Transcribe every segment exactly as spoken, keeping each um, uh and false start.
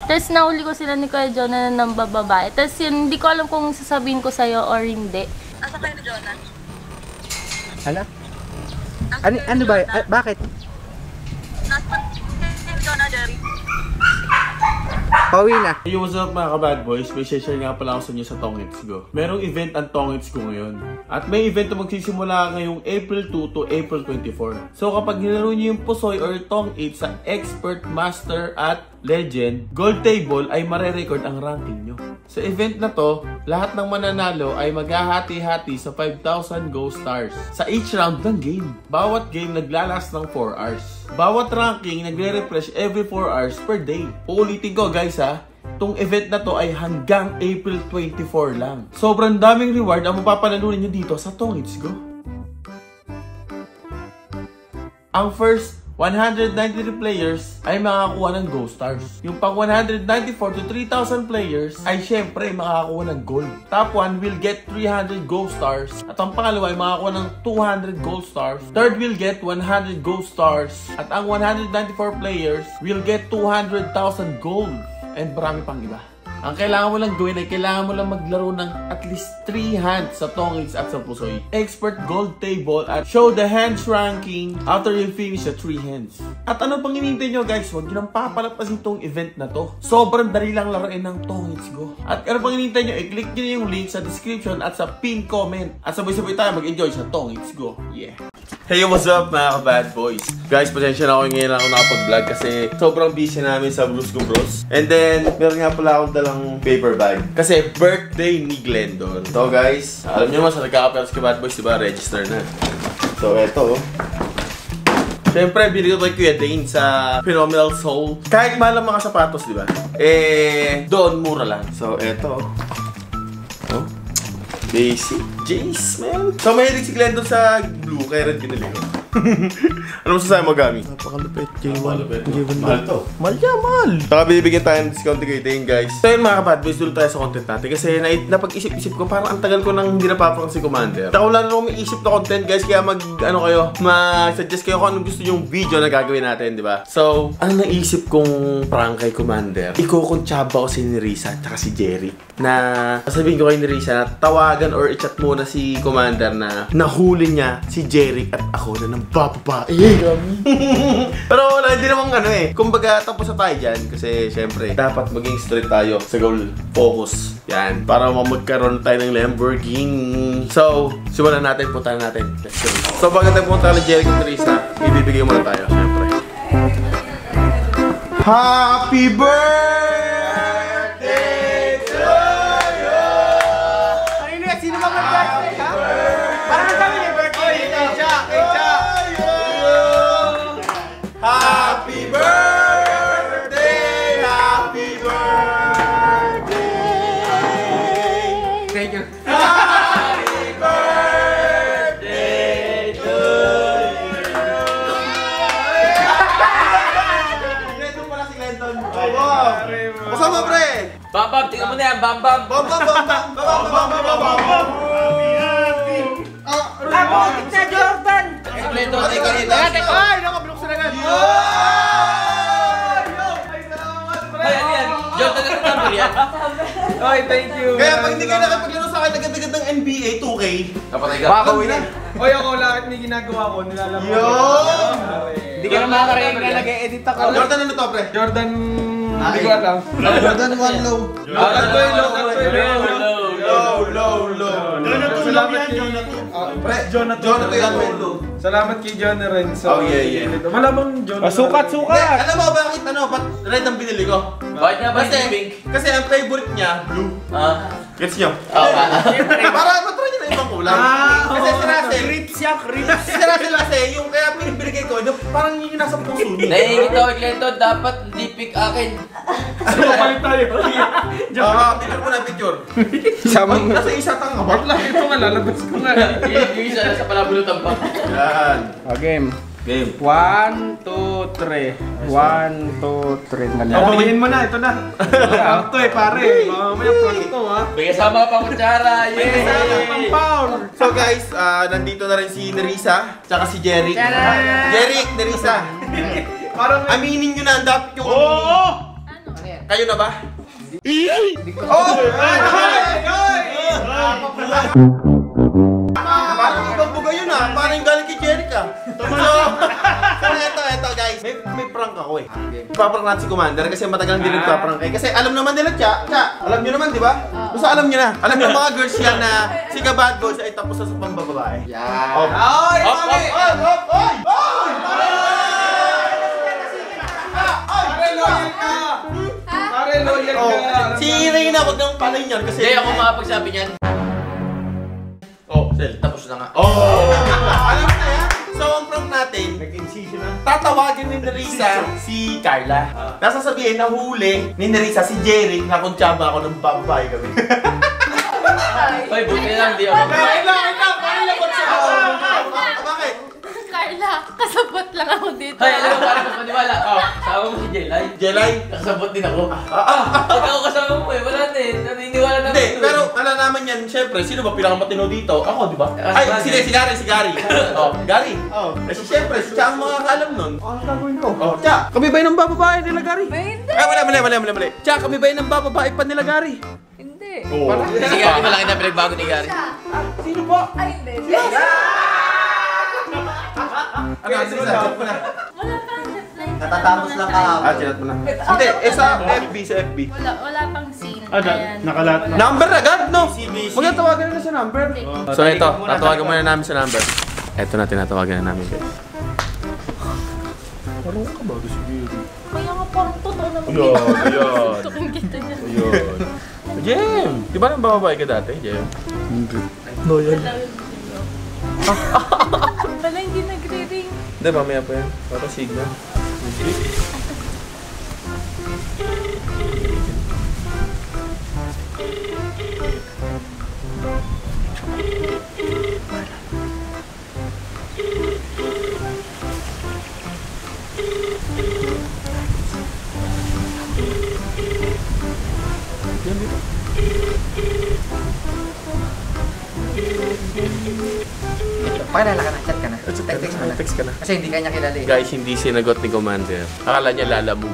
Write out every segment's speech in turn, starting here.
Tapos nahuli ko sila ni Kuya Jonah na nambababae. Tapos yun, hindi ko alam kung sasabihin ko sa'yo or hindi. Asa kayo ni Jonah? Ano? Ano, ano ba? Ah, bakit? Nasa ni Jonah, Jerry. Pauwi na. Hey, what's up mga ka-bad boys? May share nga pala ako sa inyo sa Tongits Go. Merong event ang Tongits Go ngayon. At may event na magsisimula ngayong April two to April twenty-four. So kapag nilaro nyo yung Pusoy or Tongits sa Expert, Master at Legend, Gold Table ay mare-record ang ranking nyo. Sa event na to, lahat ng mananalo ay maghahati-hati sa five thousand Go Stars sa each round ng game. Bawat game naglalas ng four hours. Bawat ranking nagre-refresh every four hours per day. Uulitin ko guys ha, itong event na to ay hanggang April twenty-four lang. Sobrang daming reward ang mapapanalunan nyo dito sa Tongits Go. Ang first one hundred ninety-three players ay makakakuha ng Go Stars. Yung pang one hundred ninety-four to three thousand players ay syempre makakakuha ng Gold. Top one will get three hundred Go Stars. At ang pangalawa ay makakakuha ng two hundred Gold Stars. Third will get one hundred Go Stars. At ang one hundred ninety-four players will get two hundred thousand Gold. And marami pang iba. Ang kailangan mo lang gawin ay kailangan mo lang maglaro ng at least three hands sa Tongits at sa Pusoy. Expert Gold Table at show the hands ranking after you finish the three hands. At ano pang hinihintay nyo guys? Huwag nyo nang papalapasin itong event na to. Sobrang dali lang laruin ng Tongits Go. At ano pang hinihintay nyo? I-click nyo yung link sa description at sa pin comment. At sabay-sabay tayo mag-enjoy sa Tongits Go. Yeah! Hey, what's up mga ka-bad boys? Guys, pasensya na ako ngayon ako nakapag-vlog kasi sobrang busy namin sa Blues Go Bros. And then, meron nga pala akong dalang paper bag. Kasi birthday ni Glendon. So guys, alam nyo naman sa nagkakaperos ka bad boys, diba? Register na. So, eto. Siyempre, binigay ko kay Kuya Dane sa Phenomenal Soul. Kahit mahal ang mga sapatos, diba? Eh, doon mura lang. So, eto. Oh. Basic Jace, man. So, mahilig si Glendon sa blue, kaya red binili ko. Ano masasabi mo, Gami? Napakalupit. J one. Mahal to. Mahal yan, mahal. Saka binibigyan tayo ng discount kay Dane, guys. So yun mga kabad boys, dulo tayo sa content natin. Kasi na napag-isip-isip ko, parang ang tagal ko nang hindi napapakang si Commander. Ako wala na akong may isip na content, guys. Kaya mag, ano kayo, mag-suggest kayo kung anong gusto yung video na gagawin natin, di ba? So, ano naisip kong prank kay Commander? Ikukuntsaba ko si Nerissa at si Jerry. Na, sabihin ko kay Nerissa na tawagan or i-chat muna si Commander na nahuli niya si Jerry at ako na ng babae. Pero wala, hindi namang ano eh. Kumbaga, tapos na tayo dyan. Kasi, syempre, dapat maging straight tayo sa goal. Focus. Yan. Para magkaroon tayo ng Lamborghini. So, simulan natin. Punta natin. Let's go. So, pag natin punta ni Jerry at Teresa, ibibigay muna tayo. Syempre. Happy birthday to you! Ano yun? Sino ba mag-birthday, ha? Parang ang dami yung birthday dito. Happy birthday! Happy birthday! Thank you. Happy birthday to you! Glendon pala si Glendon. Wow! Kasama pre! Bam bam, tingnan mo na yan, bam bam! Bam bam bam bam! Bam bam bam bam bam! Ako, na Jordan! Kompleto, Ay, ikaw dito. Ay, nakablok sila agad. Ayan yan, Jordan na number yan. Ay, thank you. Kaya pag hindi kayo nakapaglaro sa akin, agad-agad ng N B A two K. Kapatay ka. Makakawin na. Oy, ako lahat may ginagawa ko, nilalaro ko. Yun! Hindi ka na makakaroon ka, nag-e-edit ako. Jordan ano to, pre? Jordan, hindi ko alam. Jordan one low. Low, low, low, low. Low, low, low. Salamat kay Pre, Jonathan yan, low. Salamat kay John Renzo. Oh, yeah, yeah. Wala bang John? Sukat, Hindi, sukat! alam mo bakit ano, ba't red ang binili ko? Bakit nga ba Kasi, yung pink? kasi ang favorite niya, blue. Ah, Gets nyo? oo ba? Para matry nyo na ibang kulay. Kasi si Russell, Rips siya, rips. si Russell kasi, yung kaya pinibigay ko, yung parang yun yung nasa puso niya. Nahihingit ako kay Glendon, dapat hindi pick akin. Ano palit tayo? Ah, picture mo na, picture. Sama mo. Nasa isa tanga ba? Bakla, ito nga, lalabas ko nga. Yung isa nasa palabulutan pa. Yan. O, game. Game. One, two, three. One, two, three. Pabawiin mo na, ito na. Ito eh, pare. Mamaya prank to, ha? May kasama ka pang kutsara. May kasama pang pound. So guys, ah, nandito na rin si Nerissa, tsaka si Jerry. Tara! Jerry, Nerissa. Parang Aminin nyo na, dapat yung Oo! Ano? Kayo na ba? Oh! Parang ibang buga yun ah. Parang galing kay Jerica. So, so eto, eto guys. May, may prank ako eh. Paprank natin si Commander kasi matagal hindi nagpaprank eh. Kasi alam naman nila, Cha. Cha, alam nyo naman, di ba? Basta alam nyo na. Alam nyo mga girls yan na si Kabad Boys ay tapos na sa pambababae. Yan. Op. Ay, Op, op, op, op, op! Oy! Pare, loyal ka! Pare, loyal Oh, ka! si Reyna, wag nang palay niyan kasi... Hindi ako makapagsabi niyan. Oh, Sel. Tapos na nga. Oh! Alam mo na yan? So, ang prank natin, Nag-incision na. tatawagin ni Nerissa si Carla. Nasasabihin na huli ni Nerissa si Jerry na kung tsaba ako ng babae kami. Hoy, buti lang, di ako. Wait lang, wait lang! Paano labot siya? Bakit? Carla, kasabot lang ako dito. Hoy, alam mo, parang kapaniwala. Oh, sama mo si Jelay. Jelay? Kasabot din ako. Ah, ah, Pag ako kasama mo eh, wala din. Naniniwala na Hindi, pero malalaman yan, syempre, sino ba pinakamatino dito? Ako, di ba? Ay, sige, si Gary, si Gary. Oh, Gary. Oh. Kasi syempre, si Cha ang makakalam nun. Ano gagawin ko? Oh, Cha, kami ba yung ng bababae nila, Gary? Hindi. Ay, mali, mali, mali, mali, mali. Cha, kami ba yung ng bababae pa nila, Gary? Hindi. Oh. Si Gary, malaki na pinagbago ni Gary. Sino ba? Ay, hindi. Ano, sige, chat mo na. Wala pang reply. Natatapos lang ka. Ah, chat mo na. Hindi, eh sa F B, sa F B. Wala, wala pang scene. Ah, na- Ayan. nakalat na. Number agad, no? Magtatawagan na sa number. So ito, tatawagan muna namin sa number. Ito na, tinatawagan na namin. Parang ka ba? Gusto niyo. Kaya nga parang totoo naman. Ayan, ayan. Gusto kong kita niya. Ayun. Jem! Di ba nang bababae ka dati, Jem? Hindi. Loyal. Wala, hindi nagre-ring. Hindi, mamaya pa yan. Para signal. Pakilala ka na, chat ka na. Text Text mo na. Text ka na. Kasi hindi kanya kilala eh. Guys, hindi sinagot ni Commander. Akala niya lalamove.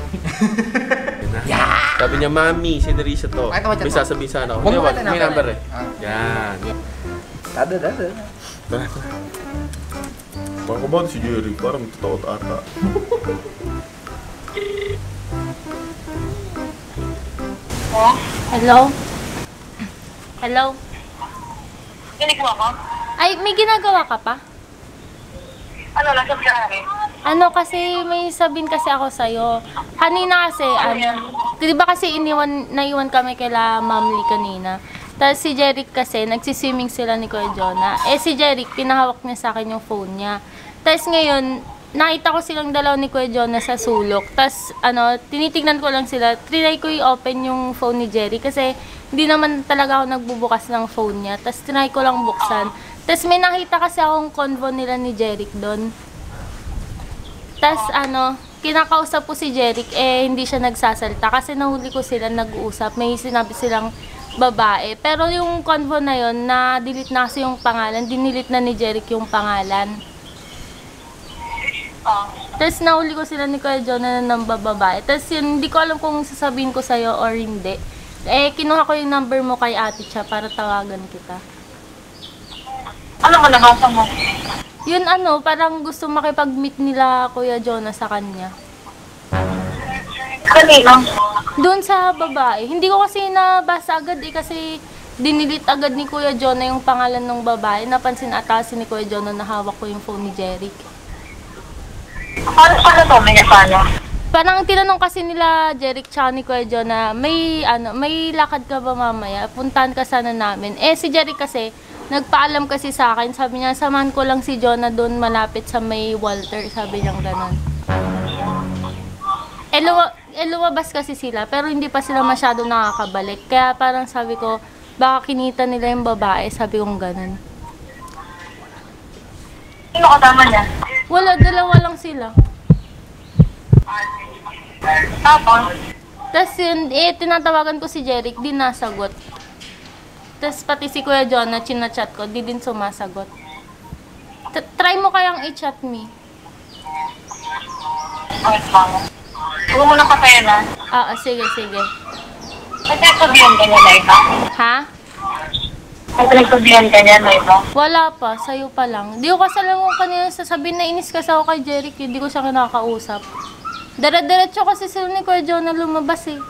Yeah! Sabi niya, Mami, si Nerissa to. Pakita mo, chat May mo. sasabihin sana ako. Huwag Hindi, mo wag. natin May number number eh. eh. Ah. Yan. Dada, dada. Tara, tara. Baka ba si Jerry? Parang totoo ata. Hello? Hello? Ginagawa ko? Ay, may ginagawa ka pa? Ano, nasa Gary? Ano kasi, may sabihin kasi ako sa'yo. Kanina kasi, ano, di ba kasi iniwan, naiwan kami kila Ma'am Lee kanina. Tapos si Jeric kasi, nagsiswimming sila ni Kuya Jonah. Eh si Jeric, pinahawak niya sa akin yung phone niya. Tapos ngayon, nakita ko silang dalaw ni Kuya Jonah sa sulok. Tapos, ano, tinitignan ko lang sila. Trinay ko i-open yung phone ni Jerry kasi hindi naman talaga ako nagbubukas ng phone niya. Tapos, trinay ko lang buksan. Tapos, may nakita kasi akong convo nila ni Jeric doon. Tapos, ano, kinakausap ko si Jeric, eh, hindi siya nagsasalta kasi nahuli ko sila nag-uusap. May sinabi silang babae. Pero yung convo na yon, na-delete na kasi yung pangalan. Dinilit na ni Jeric yung pangalan. Oh. Tapos nahuli ko sila ni Kuya Jonah na ng babae. Tapos yun, hindi ko alam kung sasabihin ko sa'yo or hindi. Eh, kinuha ko yung number mo kay ate siya para tawagan kita. Ano ka nabasa mo? Yun ano, parang gusto makipag-meet nila Kuya Jonah sa kanya. Kanina. Doon sa babae. Hindi ko kasi nabasa agad eh kasi dinilit agad ni Kuya Jonah yung pangalan ng babae. Napansin atasin ni Kuya Jonah na hawak ko yung phone ni Jeric. Paano paano to? May paano? Parang tinanong kasi nila Jeric tsaka ni Kuya Jonah, may ano, may lakad ka ba mamaya? Puntahan ka sana namin. Eh si Jeric kasi nagpaalam kasi sa akin, sabi niya samahan ko lang si Jonah doon malapit sa may Walter, sabi niya gano'n. Eh, luwa, eh luwabas kasi sila pero hindi pa sila masyado nakakabalik. Kaya parang sabi ko, baka kinita nila yung babae, sabi kong gano'n. Sino kasama niya? Wala, dalawa lang sila. Tapos? Tapos yun, eh, tinatawagan ko si Jeric, di nasagot. Tapos pati si Kuya Jonah, chinachat ko, di din sumasagot. T- try mo kayang i-chat me. Wait lang. Huwag mo na kapayan na. Ah, ah, sige, sige. May pinagsabihan ka niya na iba? Ha? May pinagsabihan ka niya na iba? Wala pa, sa'yo pa lang. Di ko kasi alam kung kanina sasabihin na inis kasi ako kay Jeric, hindi ko siya kinakausap. Dara-diretso kasi sila ni Kuya Jonah lumabas eh.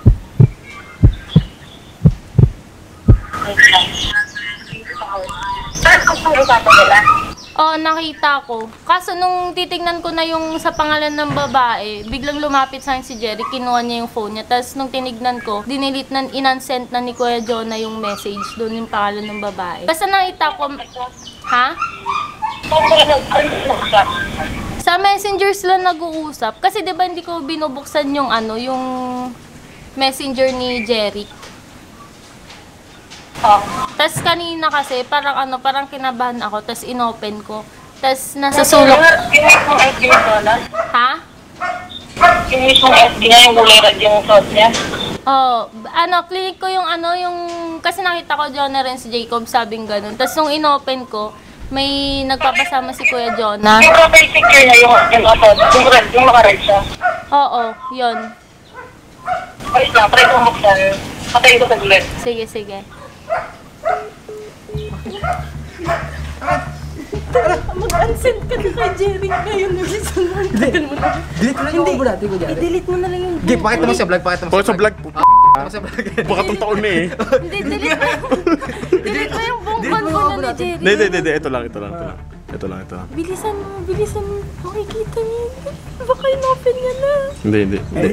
Saan kung puro ka nila? Oo, nakita ko. Kaso nung titignan ko na yung sa pangalan ng babae, biglang lumapit sa akin si Jeric, kinuha niya yung phone niya. Tapos nung tinignan ko, dinilit na, inansent na ni Kuya Jonah yung message doon yung pangalan ng babae. Basta nakita ko, ha? Saan ka nag-usap? Sa messenger sila nag-uusap. Kasi di ba hindi ko binubuksan yung ano, yung messenger ni Jeric. Oh. Tapos kanina kasi, parang ano, parang kinabahan ako, tapos inopen ko. Tapos nasa sulok. Yung mismong F B niya doon, Ha? yung mismong F B niya, yung kulay red yung suot niya. Oh, ano, clinic ko yung ano, yung, kasi nakita ko Jonah rin si Jacob, sabing ganun. Tapos nung inopen ko, may nagpapasama si Kuya Jonah. Yung profile picture niya, yung, yung suot, yung red, yung naka-red siya. Oo, yun. Ayos lang, try kong buksan. Patayin ko sa gulit. Sige, sige. Mag-unsend ka na kay Jeric ngayon. Delete mo na yung ubo natin ko dyan. I-delete mo na lang yung Okay, pakita mo sa vlog, pakita mo Pakita sa vlog. Pakita mo sa vlog. Baka tong taon na eh. Hindi, delete mo. Delete mo yung buong konvo na ni Jeric. Hindi, hindi, hindi. Ito lang, ito lang, ito lang. Ito lang, ito lang. Bilisan mo, bilisan mo. Makikita niya. Baka in-open niya na. Hindi, hindi. Hindi.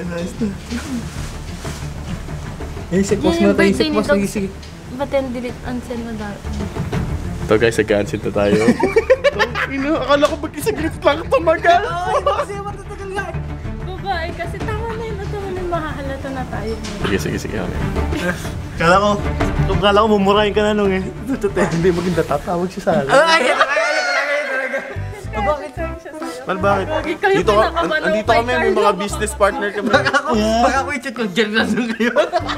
Eh, isip post mo na tayo, isip post. Sige, sige. Ba't yung delete, unsend mo dati? Ito guys, nag-cancel na tayo. Ino, akala ko mag-isaglit lang tumagal. Ay, kasi matatagal nga. Babae, kasi tama na yun. Tama na yun, mahahalata na tayo. Sige, sige, sige. Okay. Kala ko, kala ko mumurahin ka na nung eh. Hindi maganda, tatawag siya sa akin. Ay, ay, talaga, ay, talaga, ay, talaga. Oh, bakit sa'yo siya sa'yo? Mal, bakit? Lagi kayo Dito, ka, pinakamalupay, an- andito kami, may Carlo. mga business partner kami. Baka ako i-chat ko, dyan na doon kayo.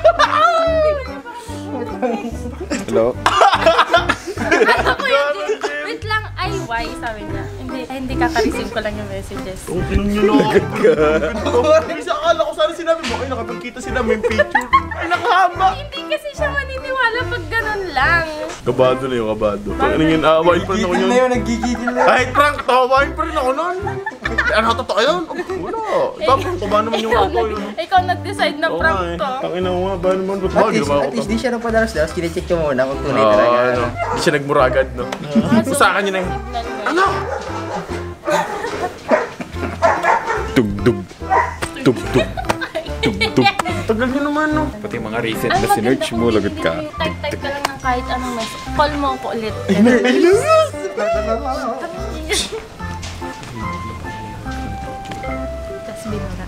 Hello? Ako yun, wait lang, ay, why? Sabi niya. Hindi, ay, hindi kaka-receive ko lang yung messages. Kung pinong nyo na ako. Isa akala ko sana sinabi mo, ay nakapagkita sila, may picture. Ay nakahama. Hindi kasi siya maniniwala pag ganun lang. Kabado na yung kabado. Ano yun, aawain pa rin ako Gigil yun. na yun, nagigigil na. Kahit prank, tawain pa rin ako nun. Ano, totoo yun? Wala. Tapos, kuba naman yung Ikaw, ako nag, yun. ikaw nag-decide na Oo prank nga eh. to. Tangina mo nga, ba naman? Ba't ba? At least, Ginawa at ko least to. di siya nagpadalas-dalas, kine-check ko muna kung tunay Oo, talaga. ano. Hindi siya nagmuragad, no? Kung sa akin yun eh. Ano? Tugdug. Tugdug. Tugdug. Tagal nyo naman, no? Pati mga recent na sinerch mo, lagot ka. Type-type ka lang ng kahit anong message. Call mo ako ulit. Tapos binura.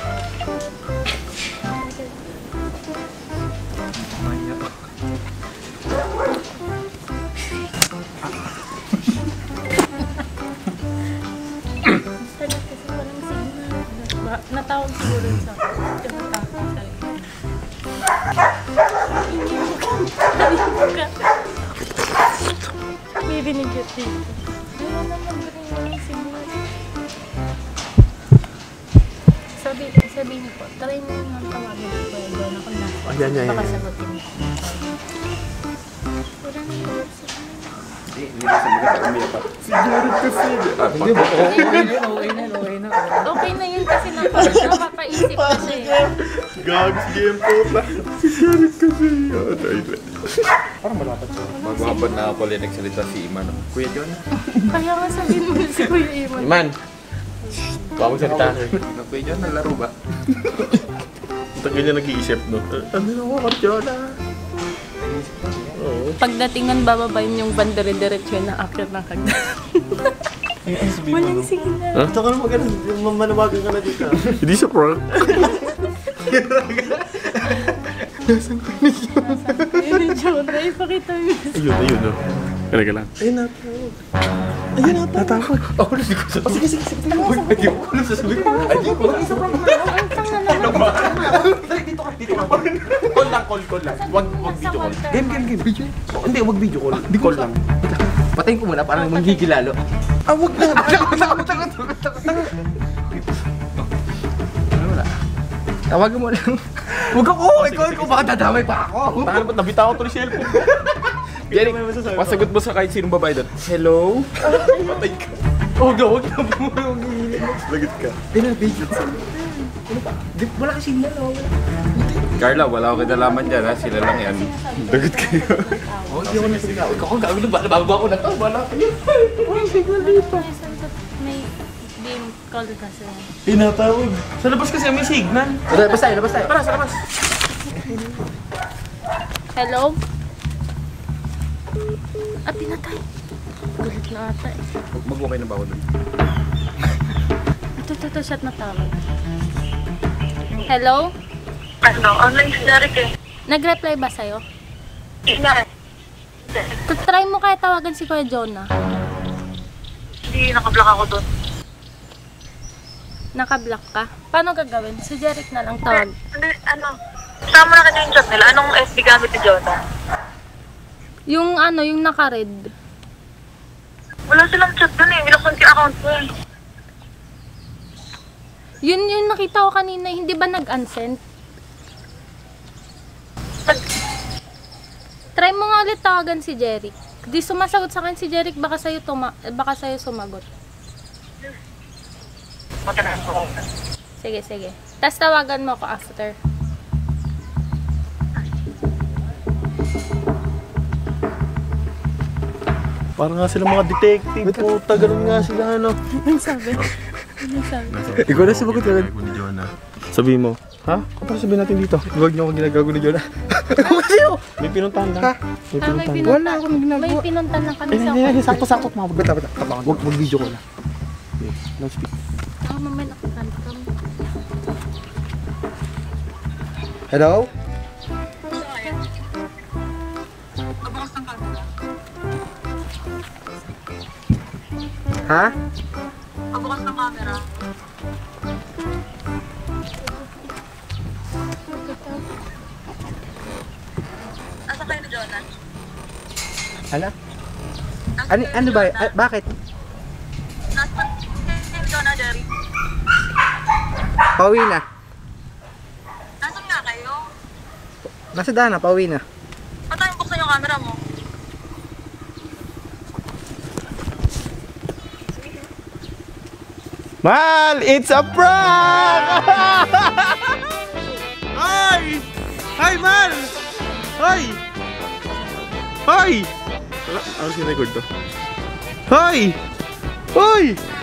Talag kasi walang signal. Ba- Natawag siguro yun sa akin. Tumatawag sa akin. Hindi mo ka. Hindi mo ka. May binigyan dito. Ayaw naman rin walang signal. Sabi, sabihin ko, try mo yung tawagin ko kaya doon ako na. Ayan, ayan, Baka ayan. sagutin mo. Wala na yung signal. Hindi ba? Okay na, okay na, okay na. Okay na yun kasi napa- napapaisip ko siya. eh. Gag, sige yung puta. Si Jared kasi. Magmabad na ako ulit nagsalita si Iman. Kuya John. Kaya nga sabihin mo si Kuya Iman. Iman. Baka magsalita ka. Kuya John, nalaro ba? Ang tagal niya nag-iisip, no? Ano na ako, Katyola? Oo. Pagdating ng bababayin yung bandere-diretso yun na akit ng kagda. Walang signal. Ito ka na maganda, manawagan ka na dito. Hindi siya prank. Ayun yung Jonah, ipakita mo yun. Ayun, ayun, no? Kaya ka lang. Ayun, natawag. Ayun, natawag. Ako, hindi ko sa... Sige, sige, sige. Hindi ko alam sa sabi ko. Ay, di ko alam. Ang tanga naman. Dali, dito ka, dito ka. Call lang, call, call lang. Wag, wag video call. Game, game, game. Video. Oh, hindi, wag video call. Di call lang. Patayin ko muna, parang manggigil lalo. Ah, wag na. Takot, takot, takot, takot, takot. Wala. Tawagan mo lang. Huwag ako! Ikaw, ikaw, baka dadamay pa ako. Taka na ba't nabitaw ko tuloy si cellphone? Jeric, pasagot mo sa kahit sinong babae doon. Hello? Patay ka. Huwag na, huwag na. Huwag na. Lagot ka. Ano, video. Ano ba? Di- Wala ka signal, oh. Carla, wala ako kinalaman dyan ha. Sila lang yan. Lagot kayo. Oh, hindi ako nasigaw. Ikaw, ang gagawin ba? Bababa ko na to. Bala kayo. Uy, signal dito. May beam call kasi. Tinatawag. Sa labas kasi may signal. Labas tayo, labas tayo. Para sa labas. Hello? Ah, pinatay. Gulit na ata eh. Mag-okay na ba ako doon? Ito, ito, ito, shot na tawag. Hello? Ano, online si Derek eh. Nag-reply ba sa'yo? Ina. Try mo kaya tawagan si Kuya Jonah. Hindi, nakablock ako doon. Naka-block ka? Paano gagawin? Si Jeric na lang tawag. Hindi, ano, sama na kasi yung chat nila. Anong F B gamit ni Jonah? Yung ano, yung naka-red. Wala silang chat doon eh. Binuksan ko yung account ko eh. Yun yung nakita ko kanina, hindi ba nag-unsend? Try mo nga ulit tawagan si Jeric. Di sumasagot sa akin si Jeric, baka sa'yo, tuma baka sa'yo sumagot. Matanan ko. Sige, sige. Tapos tawagan mo ako after. Parang nga sila mga detective. Puta, ganun nga sila, ano. Ano sabi? Ano sabi? Ikaw na sumagot ka lang. Ni Jonah. Sabi mo, ha? Kapag sabihin natin dito. Huwag niyo akong ginagago ni Jonah. Ako kasi oh. May pinuntahan lang. Ha? May Ah, may pinuntahan. pinuntan. Wala akong ginagawa. May pinuntan lang kami Eh, sa hindi, hindi. kwarto. Sakto-sakto. Tumawag. Bata, bata. Tabangan. Huwag mag-video ko na. No speak. Ah, mamaya nakakantam. Hello? Ha? Pabukas ng camera. Asa kayo ni Jonah? Ala? Ano, ano ba? Ah, bakit? Nasa kayo ni Jonah, Jerry? Pauwi na. Nasaan nga kayo? Nasa dana, pauwi na. Ba't tayong buksan yung camera mo? Mal, it's a prank! Hi! Hi, Mal! Hi! Hi! Wala, ano si record to? Hi! Hi!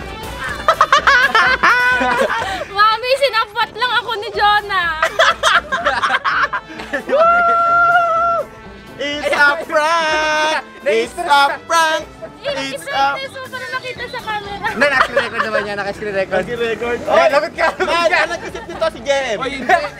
Mami, sinapot lang ako ni Jonah. It's a prank! It's a prank! It's It's a... a... para nakita sa camera. Hindi, naka-screen record naman yan. Naka-screen record. Nag-record. Eh, lapit ka! Mal, ano nag-isip nito si Jem? Ay,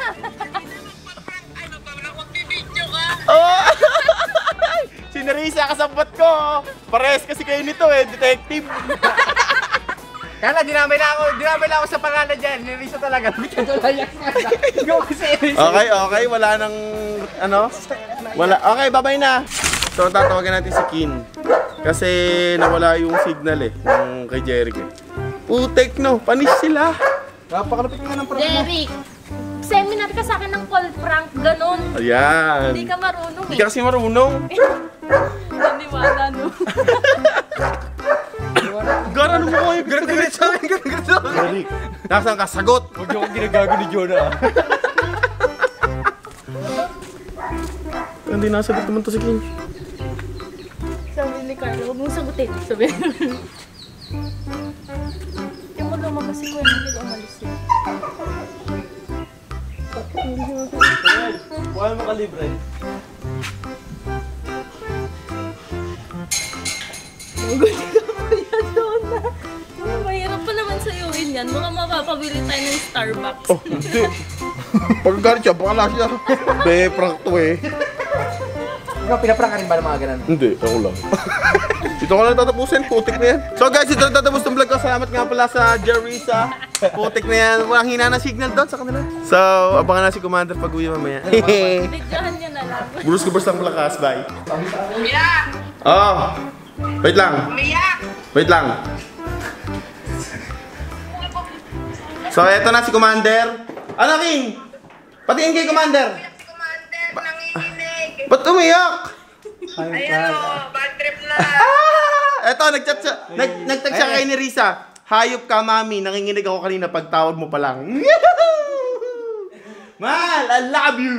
magbibidyo ka! Oh! Sinarisa kasabot ko! Pares kasi kayo nito eh, detective! Kala, dinamay na ako. Dinamay na ako sa pangalan dyan. Nirisa talaga. Ito layak na. Ikaw kasi nirisa. Okay, okay. Wala nang, ano? Wala. Okay, bye-bye na. So, tatawagan natin si Kin. Kasi nawala yung signal eh, ng kay Jeric eh. Putek no, panis sila. Napakalapit nga ng prank mo. Jeric, seminar ka sa akin ng call prank, ganun. Ayan. Hindi ka marunong Hindi eh. ka kasi marunong. Naniwala, no? Garano mo kayo, garano sa akin, garano sa akin. Jeric, nasaan ka? Sagot! Huwag niyo akong ginagago ni Jonah. Hindi nasagot naman to si Kin. Sabi ni Carlo, huwag mong sagutin. Sabi. Yung mo lumabas si Kuya, hindi umalis yun. Huwag mo kalibre. Magulit ka Kuya Jonah. Oh, mahirap pa naman sa'yoin yan. Mga mapapabili tayo ng Starbucks. Oh, hindi. Pagkagalit siya, baka siya. Be, prank to eh. Ikaw, pinaprank ka rin ba ng mga ganun? Hindi, ako lang. Ito ko lang tatapusin, putik na yan. So guys, ito lang tatapos ng vlog ko. Salamat nga pala sa Jerisa. Putik na yan. Walang hina na signal doon sa kanila. So, abangan na si Commander pag uwi mamaya. Bidyohan niya na lang. Bruce Gubers lang malakas, bye. Oh, wait lang. Wait lang. So, eto na si Commander. Ano, King? Patingin kay Commander. Si Commander, nanginginig. Ba't umiyak? Ayan o, bad trip na. Ah! Eto, nag-chat siya. Nag, nag-tag siya kay ni Risa. Hayop ka, mami. Nanginginig ako kanina pag tawag mo pa lang. Mal, I love you.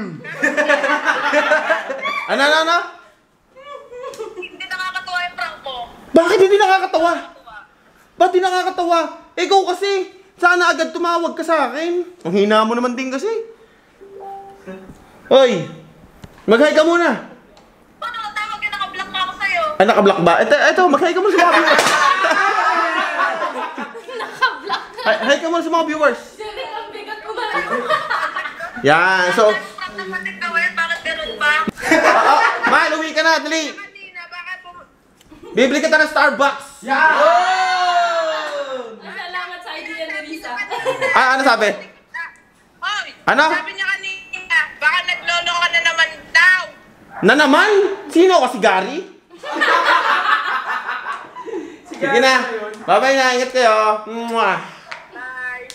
Ano, ano, ano? Hindi nakakatuwa yung prank mo. Bakit hindi nakakatawa? Ba't di nakakatawa? Ikaw kasi. Sana agad tumawag ka sa akin. Ang hina mo naman din kasi. Hoy, mag-hi ka muna. Paano ka tawag yung naka-block na ako sa'yo? Ay, naka-block ba? Ito, ito, mag-hi ka muna sa mga viewers. Naka-block ka. Hi, hi ka muna sa mga viewers. Jerry, ang bigat ko ba? Yan, so... Prank na patig gawin, bakit ganun ba? Oh, oh, Mal, uwi ka na, dali. Kanina, bakit pum... Bibili kita ng Starbucks. Salamat sa idea ni Risa. Ah, ano sabi? Hoy! Ano? Sabi niya kanina, baka naglolo ka na naman daw. Na naman? Sino ka, si Gary? Sige na. Bye-bye na, ingat kayo. Mwah. Bye.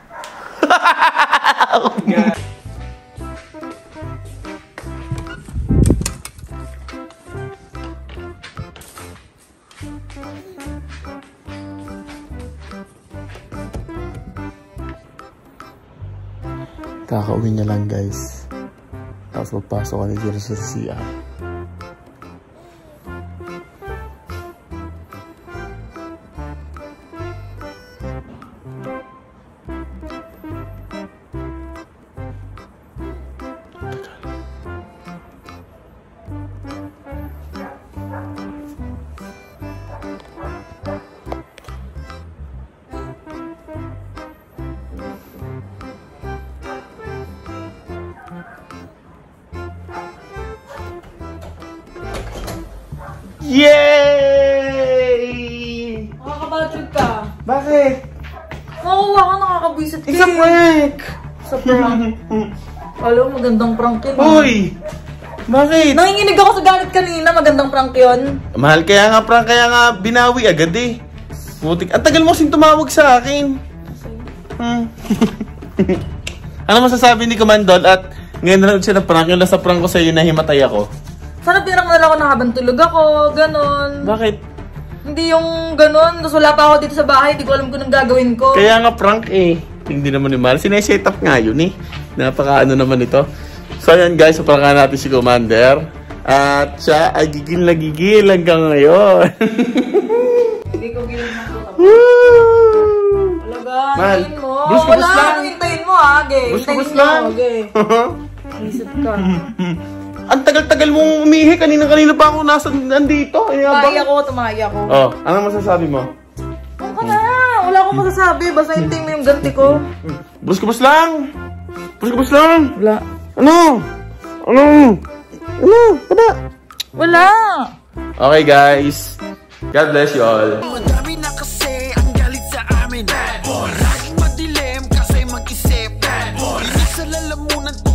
Kakauwi niya lang, guys. Tapos magpasok ka ni Jerry sa C R. Yay! Nakakabatrip ka. Bakit? Nakuha ka, nakakabwisit ka. It's a prank! Sa prank. Alam, magandang prank yun. Hoy! Bakit? Nanginginig ako sa galit kanina, magandang prank yun. Mahal, kaya nga prank, kaya nga binawi agad eh. Putik. Ang tagal mo kasing tumawag sa akin. Hmm. Ano masasabi ni Comandol at ngayon na lang siya na prank, yung last na prank ko sa'yo na himatay ako. Sana pinrank mo na lang ako na habang tulog ako, ganon. Bakit? Hindi yung ganon, tapos wala pa ako dito sa bahay, hindi ko alam kung anong gagawin ko. Kaya nga prank eh. Hindi naman ni Mahal. Sineset up nga yun eh. Napaka ano naman ito. So ayan guys, so prank natin si Commander. At siya ay gigil na gigil hanggang ngayon. Hindi ko gilin na po. Woo! Talaga, Mahal, hintayin mo. bus ko, Wala, bus lang. hintayin mo ha, gay. Bus ko, Hintayin bus mo, lang. gay. Isip ka. Ang tagal-tagal mong umihi. Kanina-kanina pa ako nasa nandito. Tumaya ko, tumaya ko. Oh, ano masasabi mo? Ano ka na? Wala akong masasabi. Basta hintayin mo yung ganti ko. Bus ko, bus lang. Bus ko, bus lang. Wala. Ano? Ano? Ano? Wala. Wala. Okay guys. God bless you all. Madami na kasi ang galit sa amin. Laging madilim kasi mag-isip. Inig sa lalamunan ko